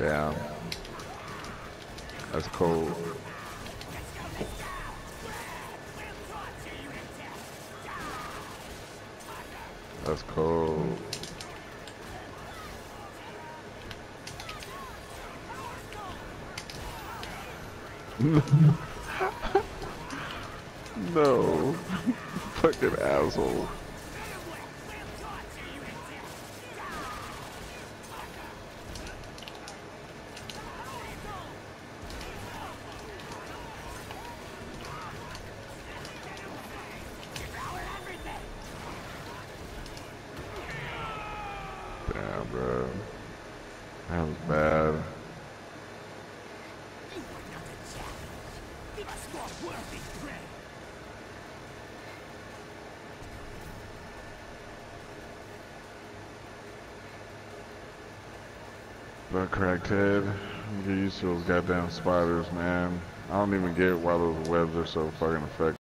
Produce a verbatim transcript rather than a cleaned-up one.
Damn. That's cold. That's cold. No. Fucking asshole. Damn, bro. That was bad. But crackhead, get used to those goddamn spiders, man. I don't even get why those webs are so fucking effective.